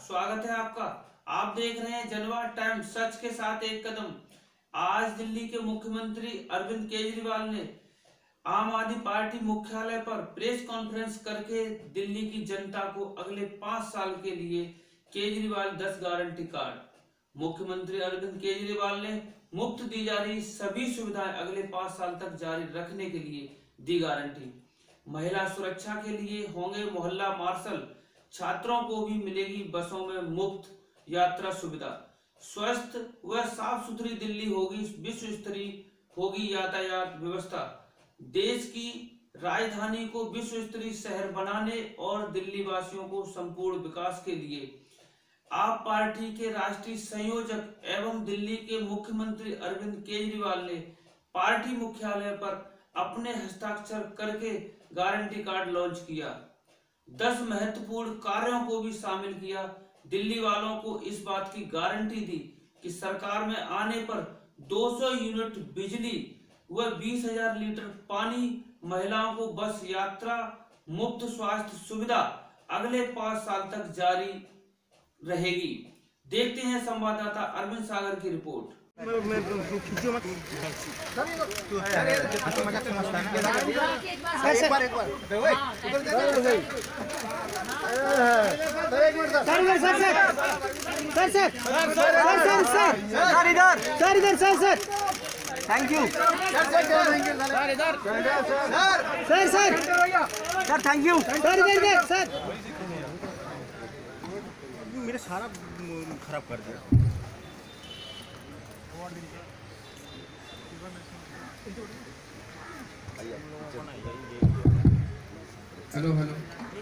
स्वागत है आपका। आप देख रहे हैं जनवा टाइम्स, सच के साथ एक कदम। आज दिल्ली के मुख्यमंत्री अरविंद केजरीवाल ने आम आदमी पार्टी मुख्यालय पर प्रेस कॉन्फ्रेंस करके दिल्ली की जनता को अगले 5 साल के लिए केजरीवाल 10 गारंटी कार्ड। मुख्यमंत्री अरविंद केजरीवाल ने मुफ्त दी जा रही सभी सुविधाएं अगले 5 साल तक जारी रखने के लिए दी गारंटी। महिला सुरक्षा के लिए होंगे मोहल्ला मार्शल, छात्रों को भी मिलेगी बसों में मुफ्त यात्रा सुविधा। स्वस्थ व साफ सुथरी दिल्ली होगी, विश्व स्तरीय होगी यातायात व्यवस्था। देश की राजधानी को विश्व स्तरीय शहर बनाने और दिल्ली वासियों को संपूर्ण विकास के लिए आप पार्टी के राष्ट्रीय संयोजक एवं दिल्ली के मुख्यमंत्री अरविंद केजरीवाल ने पार्टी मुख्यालय पर अपने हस्ताक्षर करके गारंटी कार्ड लॉन्च किया। 10 महत्वपूर्ण कार्यों को भी शामिल किया। दिल्ली वालों को इस बात की गारंटी दी कि सरकार में आने पर 200 यूनिट बिजली व 20,000 लीटर पानी, महिलाओं को बस यात्रा, मुफ्त स्वास्थ्य सुविधा अगले 5 साल तक जारी रहेगी। देखते हैं संवाददाता अरविंद सागर की report. Thank you sir, thank you sir. मेरे सारा खराब कर दिया। हेलो हेलो,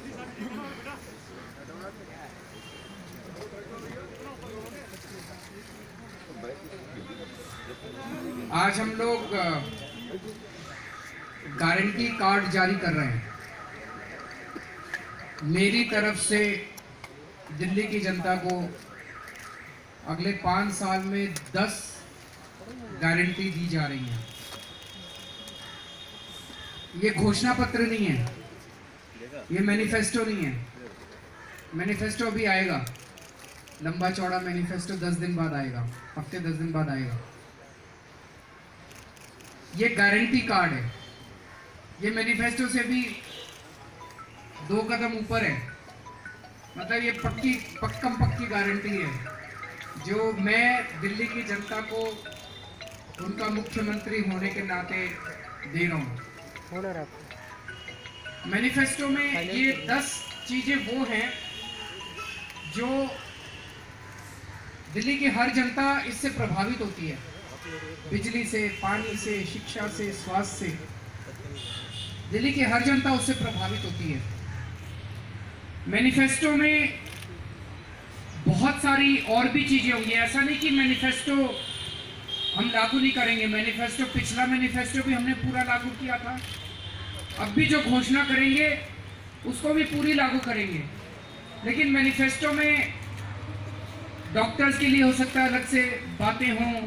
आज हम लोग गारंटी कार्ड जारी कर रहे हैं। मेरी तरफ से दिल्ली की जनता को अगले 5 साल में 10 गारंटी दी जा रही है। ये घोषणा पत्र नहीं है, ये मैनिफेस्टो नहीं है। मैनिफेस्टो अभी आएगा, लंबा चौड़ा मैनिफेस्टो 10 दिन बाद आएगा, हफ्ते 10 दिन बाद आएगा। ये गारंटी कार्ड है, ये मैनिफेस्टो से भी 2 कदम ऊपर है। मतलब ये पक्की गारंटी है जो मैं दिल्ली की जनता को उनका मुख्यमंत्री होने के नाते दे रहा हूँ। मैनिफेस्टो में ये 10 चीजें वो हैं जो दिल्ली की हर जनता इससे प्रभावित होती है। बिजली से, पानी से, शिक्षा से, स्वास्थ्य से, दिल्ली की हर जनता उससे प्रभावित होती है। मैनिफेस्टो में बहुत सारी और भी चीजें होंगी। ऐसा नहीं कि मैनिफेस्टो हम लागू नहीं करेंगे। मैनिफेस्टो, पिछला मैनिफेस्टो भी हमने पूरा लागू किया था। अब भी जो घोषणा करेंगे उसको भी पूरी लागू करेंगे। लेकिन मैनिफेस्टो में डॉक्टर्स के लिए हो सकता है अलग से बातें हों,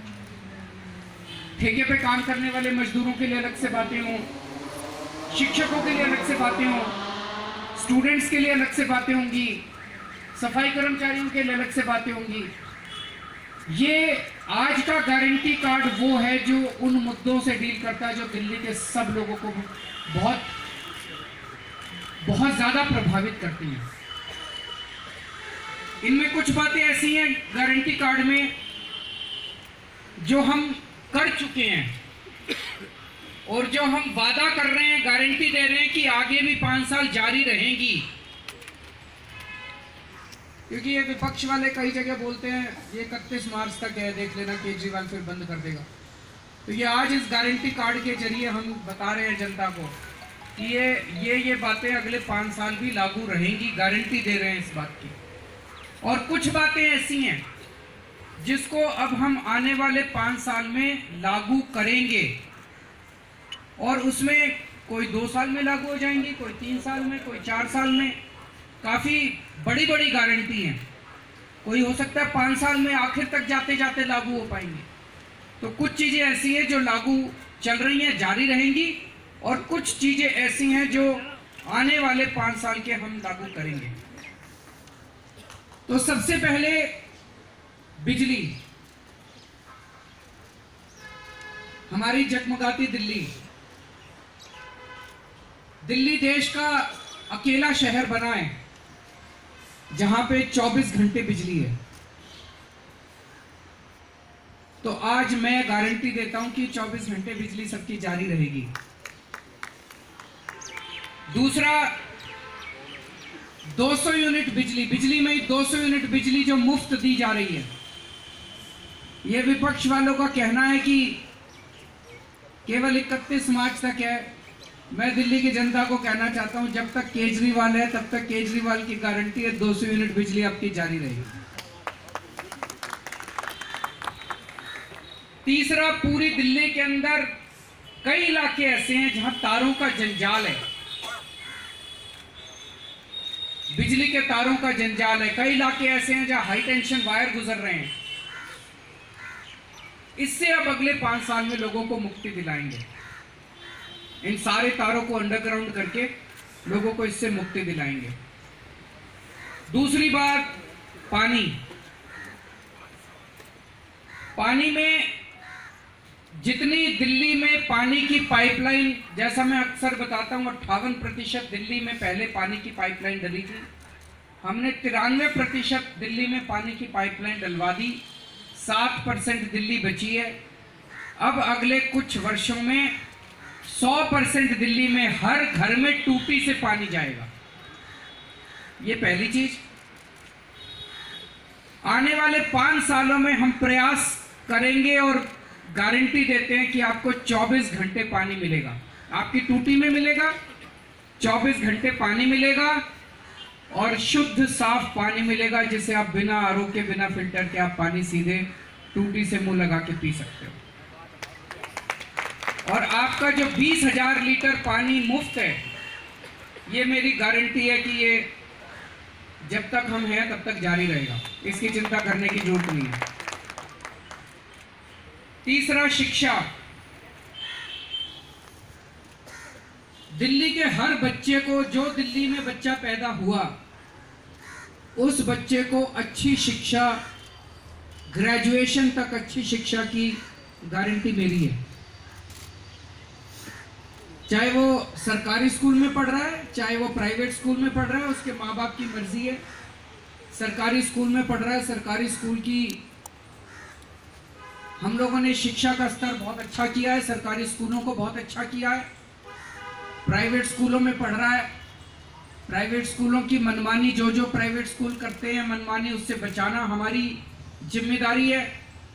ठेके पे काम करने वाले मजदूरों के लिए अलग से बातें हों, शिक्षकों के लिए अलग से बातें हों, स्टूडेंट्स के लिए अलग से बातें होंगी, सफाई कर्मचारियों के लिए अलग से बातें होंगी। ये आज का गारंटी कार्ड वो है जो उन मुद्दों से डील करता है जो दिल्ली के सब लोगों को बहुत ज्यादा प्रभावित करती हैं। इनमें कुछ बातें ऐसी हैं गारंटी कार्ड में जो हम कर चुके हैं और जो हम वादा कर रहे हैं, गारंटी दे रहे हैं कि आगे भी 5 साल जारी रहेंगी। क्योंकि ये विपक्ष वाले कई जगह बोलते हैं ये 31 मार्च तक है, देख लेना केजरीवाल फिर बंद कर देगा। तो ये आज इस गारंटी कार्ड के जरिए हम बता रहे हैं जनता को कि ये बातें अगले 5 साल भी लागू रहेंगी। गारंटी दे रहे हैं इस बात की। और कुछ बातें ऐसी हैं जिसको अब हम आने वाले 5 साल में लागू करेंगे और उसमें कोई 2 साल में लागू हो जाएंगी, कोई 3 साल में, कोई 4 साल में। काफ़ी बड़ी बड़ी गारंटी हैं। कोई हो सकता है 5 साल में आखिर तक जाते जाते लागू हो पाएंगे। तो कुछ चीज़ें ऐसी हैं जो लागू चल रही हैं, जारी रहेंगी, और कुछ चीज़ें ऐसी हैं जो आने वाले 5 साल के हम लागू करेंगे। तो सबसे पहले बिजली, हमारी जगमगाती दिल्ली। दिल्ली देश का अकेला शहर बना है जहां पे 24 घंटे बिजली है। तो आज मैं गारंटी देता हूं कि 24 घंटे बिजली सबकी जारी रहेगी। दूसरा, 200 यूनिट बिजली में 200 यूनिट बिजली जो मुफ्त दी जा रही है। यह विपक्ष वालों का कहना है कि केवल 31 मार्च तक है। मैं दिल्ली की जनता को कहना चाहता हूं, जब तक केजरीवाल है तब तक केजरीवाल की गारंटी है 200 यूनिट बिजली आपकी जारी रहेगी। तीसरा, पूरी दिल्ली के अंदर कई इलाके ऐसे हैं जहां तारों का जंजाल है, बिजली के तारों का जंजाल है। कई इलाके ऐसे हैं जहां हाई टेंशन वायर गुजर रहे हैं। इससे अब अगले 5 साल में लोगों को मुक्ति दिलाएंगे। इन सारे तारों को अंडरग्राउंड करके लोगों को इससे मुक्ति दिलाएंगे। दूसरी बात, पानी में जितनी दिल्ली में पानी की पाइपलाइन, जैसा मैं अक्सर बताता हूं, 58% दिल्ली में पहले पानी की पाइपलाइन डली थी। हमने 93% दिल्ली में पानी की पाइपलाइन डलवा दी। 7% दिल्ली बची है। अब अगले कुछ वर्षों में 100% दिल्ली में हर घर में टूटी से पानी जाएगा। ये पहली चीज। आने वाले 5 सालों में हम प्रयास करेंगे और गारंटी देते हैं कि आपको 24 घंटे पानी मिलेगा। आपकी टूटी में मिलेगा, 24 घंटे पानी मिलेगा और शुद्ध साफ पानी मिलेगा, जिसे आप बिना आरओ के, बिना फिल्टर के आप पानी सीधे टूटी से मुंह लगा के पी सकते हो। और आपका जो 20,000 लीटर पानी मुफ्त है, ये मेरी गारंटी है कि ये जब तक हम हैं तब तक जारी रहेगा। इसकी चिंता करने की जरूरत नहीं है। तीसरा, शिक्षा। दिल्ली के हर बच्चे को, जो दिल्ली में बच्चा पैदा हुआ, उस बच्चे को अच्छी शिक्षा, ग्रेजुएशन तक अच्छी शिक्षा की गारंटी मेरी है। चाहे वो सरकारी स्कूल में पढ़ रहा है, चाहे वो प्राइवेट स्कूल में पढ़ रहा है, उसके माँ बाप की मर्जी है। सरकारी स्कूल में पढ़ रहा है, सरकारी स्कूल की हम लोगों ने शिक्षा का स्तर बहुत अच्छा किया है, सरकारी स्कूलों को बहुत अच्छा किया है। प्राइवेट स्कूलों में पढ़ रहा है, प्राइवेट स्कूलों की मनमानी, जो प्राइवेट स्कूल करते हैं मनमानी, उससे बचाना हमारी जिम्मेदारी है।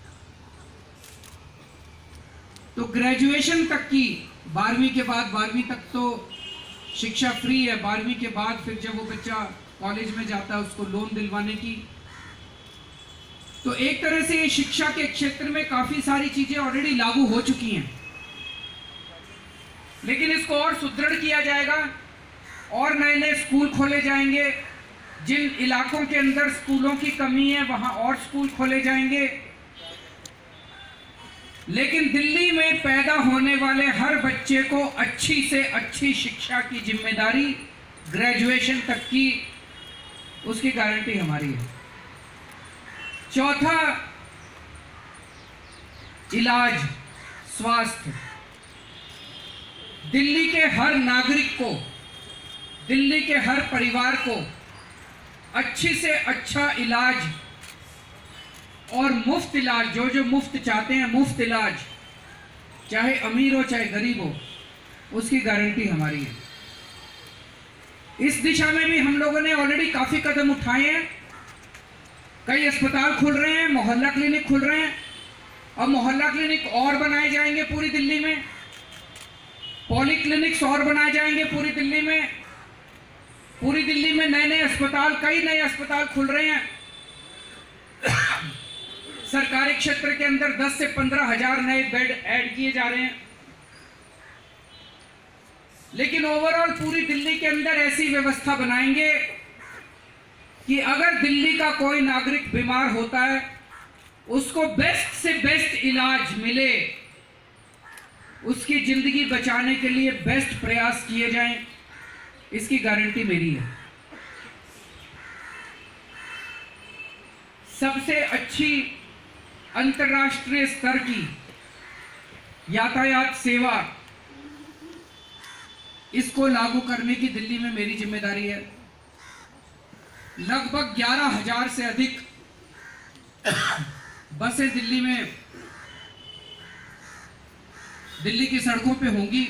तो ग्रेजुएशन तक की, 12वीं के बाद, 12वीं तक तो शिक्षा फ्री है। 12वीं के बाद फिर जब वो बच्चा कॉलेज में जाता है, उसको लोन दिलवाने की। तो एक तरह से शिक्षा के क्षेत्र में काफी सारी चीजें ऑलरेडी लागू हो चुकी हैं, लेकिन इसको और सुदृढ़ किया जाएगा और नए स्कूल खोले जाएंगे। जिन इलाकों के अंदर स्कूलों की कमी है वहां और स्कूल खोले जाएंगे। लेकिन दिल्ली में पैदा होने वाले हर बच्चे को अच्छी से अच्छी शिक्षा की जिम्मेदारी, ग्रेजुएशन तक की, उसकी गारंटी हमारी है। चौथा, इलाज, स्वास्थ्य। दिल्ली के हर नागरिक को, दिल्ली के हर परिवार को अच्छी से अच्छा इलाज और मुफ्त इलाज, जो मुफ्त चाहते हैं, मुफ्त इलाज, चाहे अमीर हो चाहे गरीब हो, उसकी गारंटी हमारी है। इस दिशा में भी हम लोगों ने ऑलरेडी काफी कदम उठाए हैं। कई अस्पताल खुल रहे हैं, मोहल्ला क्लिनिक खुल रहे हैं, और मोहल्ला क्लिनिक और बनाए जाएंगे पूरी दिल्ली में। पॉली क्लिनिक्स और बनाए जाएंगे पूरी दिल्ली में। पूरी दिल्ली में नए अस्पताल, कई नए अस्पताल खुल रहे हैं। सरकारी क्षेत्र के अंदर 10 से 15,000 नए बेड ऐड किए जा रहे हैं। लेकिन ओवरऑल पूरी दिल्ली के अंदर ऐसी व्यवस्था बनाएंगे कि अगर दिल्ली का कोई नागरिक बीमार होता है, उसको बेस्ट से बेस्ट इलाज मिले, उसकी जिंदगी बचाने के लिए बेस्ट प्रयास किए जाएं, इसकी गारंटी मेरी है। सबसे अच्छी अंतर्राष्ट्रीय स्तर की यातायात सेवा, इसको लागू करने की दिल्ली में मेरी जिम्मेदारी है। लगभग 11,000 से अधिक बसें दिल्ली की सड़कों पे होंगी।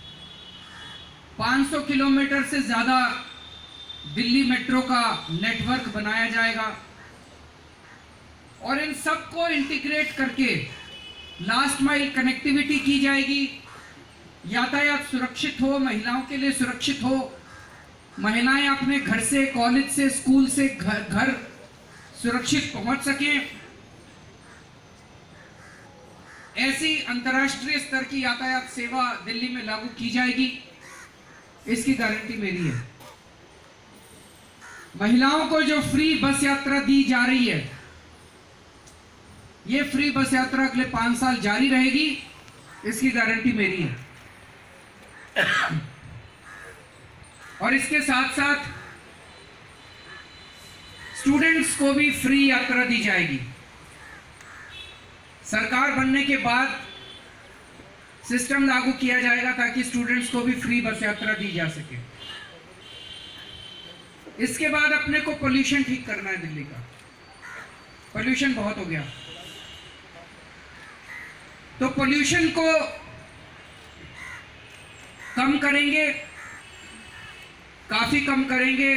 500 किलोमीटर से ज्यादा दिल्ली मेट्रो का नेटवर्क बनाया जाएगा और इन सबको इंटीग्रेट करके लास्ट माइल कनेक्टिविटी की जाएगी। यातायात सुरक्षित हो, महिलाओं के लिए सुरक्षित हो, महिलाएं अपने घर से, कॉलेज से, स्कूल से घर सुरक्षित पहुंच सकें। ऐसी अंतर्राष्ट्रीय स्तर की यातायात सेवा दिल्ली में लागू की जाएगी, इसकी गारंटी मेरी है। महिलाओं को जो फ्री बस यात्रा दी जा रही है, ये फ्री बस यात्रा अगले 5 साल जारी रहेगी, इसकी गारंटी मेरी है। और इसके साथ साथ स्टूडेंट्स को भी फ्री यात्रा दी जाएगी। सरकार बनने के बाद सिस्टम लागू किया जाएगा ताकि स्टूडेंट्स को भी फ्री बस यात्रा दी जा सके। इसके बाद अपने को पोल्यूशन ठीक करना है। दिल्ली का पोल्यूशन बहुत हो गया, तो पोल्यूशन को कम करेंगे, काफी कम करेंगे।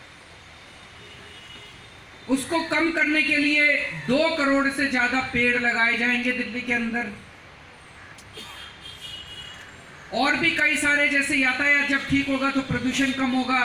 उसको कम करने के लिए 2 करोड़ से ज्यादा पेड़ लगाए जाएंगे दिल्ली के अंदर। और भी कई सारे, जैसे यातायात जब ठीक होगा तो प्रदूषण कम होगा।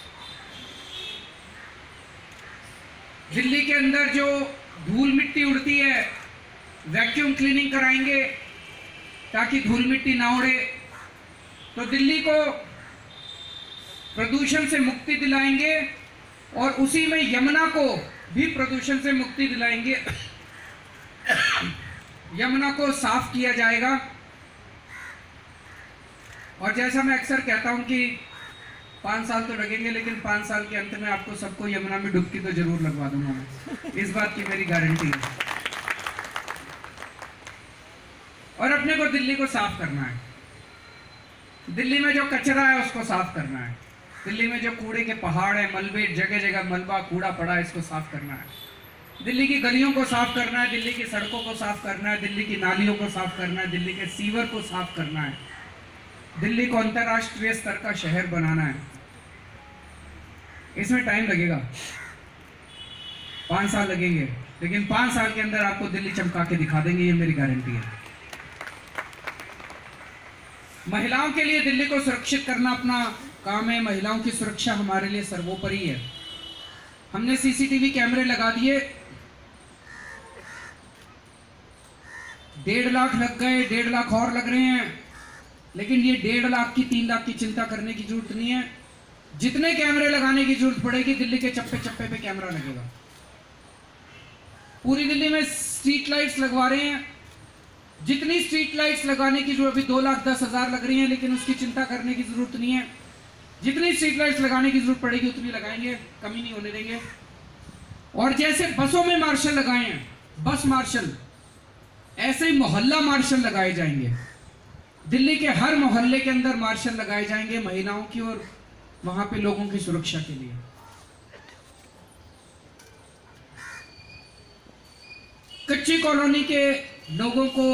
दिल्ली के अंदर जो धूल मिट्टी उड़ती है, वैक्यूम क्लीनिंग कराएंगे ताकि धूल मिट्टी ना उड़े। तो दिल्ली को प्रदूषण से मुक्ति दिलाएंगे और उसी में यमुना को भी प्रदूषण से मुक्ति दिलाएंगे। यमुना को साफ किया जाएगा। और जैसा मैं अक्सर कहता हूं कि 5 साल तो लगेंगे, लेकिन 5 साल के अंत में आपको सबको यमुना में डुबकी तो जरूर लगवा दूंगा मैं, इस बात की मेरी गारंटी है। और अपने को दिल्ली को साफ करना है। दिल्ली में जो कचरा है उसको साफ करना है। दिल्ली में जो कूड़े के पहाड़ है, मलबे, जगह जगह मलबा कूड़ा पड़ा है, इसको साफ करना है। दिल्ली की गलियों को साफ करना है, दिल्ली की सड़कों को साफ करना है, दिल्ली की नालियों को साफ करना है, दिल्ली के सीवर को साफ करना है। दिल्ली को अंतर्राष्ट्रीय स्तर का शहर बनाना है। इसमें टाइम लगेगा, 5 साल लगेंगे, लेकिन 5 साल के अंदर आपको दिल्ली चमका के दिखा देंगे, ये मेरी गारंटी है। महिलाओं के लिए दिल्ली को सुरक्षित करना अपना काम है। महिलाओं की सुरक्षा हमारे लिए सर्वोपरि है। हमने सीसीटीवी कैमरे लगा दिए, 1.5 लाख लग गए, 1.5 लाख और लग रहे हैं, लेकिन ये 1.5 लाख की 3 लाख की चिंता करने की जरूरत नहीं है। जितने कैमरे लगाने की जरूरत पड़ेगी, दिल्ली के चप्पे चप्पे पे कैमरा लगेगा। पूरी दिल्ली में स्ट्रीट लाइट्स लगवा रहे हैं। जितनी स्ट्रीट लाइट्स लगाने की जरूरत, अभी 2,10,000 लग रही हैं, लेकिन उसकी चिंता करने की जरूरत नहीं है। जितनी स्ट्रीट लाइट्स लगाने की जरूरत पड़ेगी उतनी लगाएंगे, कमी नहीं होने देंगे। और जैसे बसों में मार्शल लगाए हैं, बस मार्शल, ऐसे ही मोहल्ला मार्शल लगाए जाएंगे। दिल्ली के हर मोहल्ले के अंदर मार्शल लगाए जाएंगे महिलाओं की और वहां पे लोगों की सुरक्षा के लिए। कच्ची कॉलोनी के लोगों को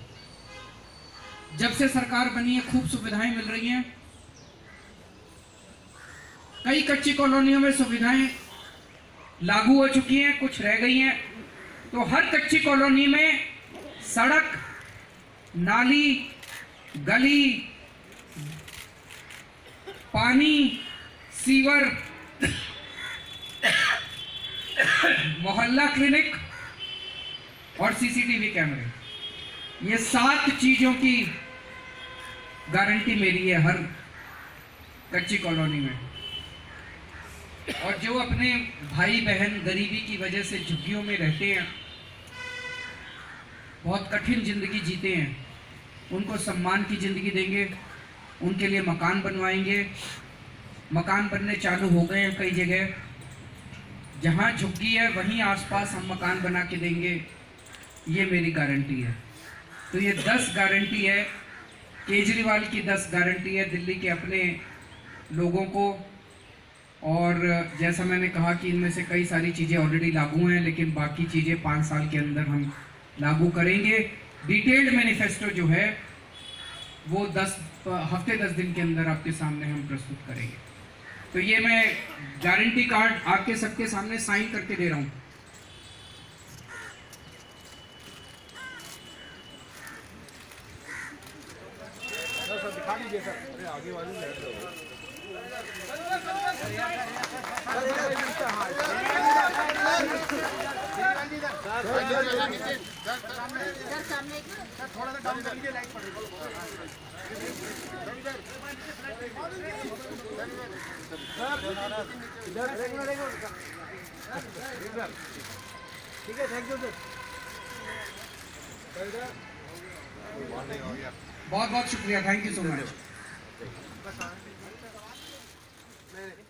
जब से सरकार बनी है खूब सुविधाएं मिल रही हैं। कई कच्ची कॉलोनियों में सुविधाएं लागू हो चुकी हैं, कुछ रह गई हैं। तो हर कच्ची कॉलोनी में सड़क, नाली, गली, पानी, सीवर, मोहल्ला क्लिनिक और सीसीटीवी कैमरे, ये 7 चीजों की गारंटी मेरी है हर कच्ची कॉलोनी में। और जो अपने भाई बहन गरीबी की वजह से झुग्गियों में रहते हैं, बहुत कठिन जिंदगी जीते हैं, उनको सम्मान की जिंदगी देंगे। उनके लिए मकान बनवाएंगे। मकान बनने चालू हो गए हैं कई जगह। जहाँ झुग्गी है वहीं आसपास हम मकान बना के देंगे, ये मेरी गारंटी है। तो ये 10 गारंटी है, केजरीवाल की 10 गारंटी है दिल्ली के अपने लोगों को। और जैसा मैंने कहा कि इनमें से कई सारी चीज़ें ऑलरेडी लागू हैं, लेकिन बाकी चीज़ें 5 साल के अंदर हम लागू करेंगे। डिटेल्ड मैनिफेस्टो जो है वो 10 हफ्ते 10 दिन के अंदर आपके सामने हम प्रस्तुत करेंगे। तो ये मैं गारंटी कार्ड आपके सबके सामने साइन करके दे रहा हूँ। दिखा दीजिए सर। अरे आगे वाली थोड़ा सा डाउन कर लीजिए, लाइट पड़ रही है। ठीक है, थैंक यू सर। बहुत बहुत शुक्रिया, थैंक यू सो मच।